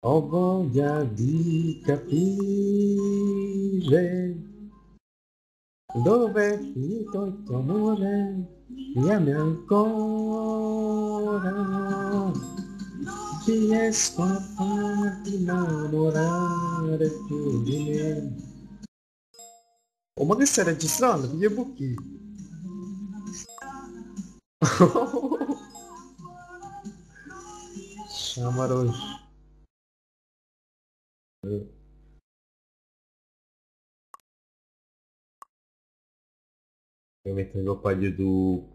Ho voglia di capire dove è finito il tuo amore, mi ami ancora, riesco a farti innamorare più di me. Oh, ma che stai registrando? Figlio Bucchi? Shamarosh. Devo mettere il qua YouTube.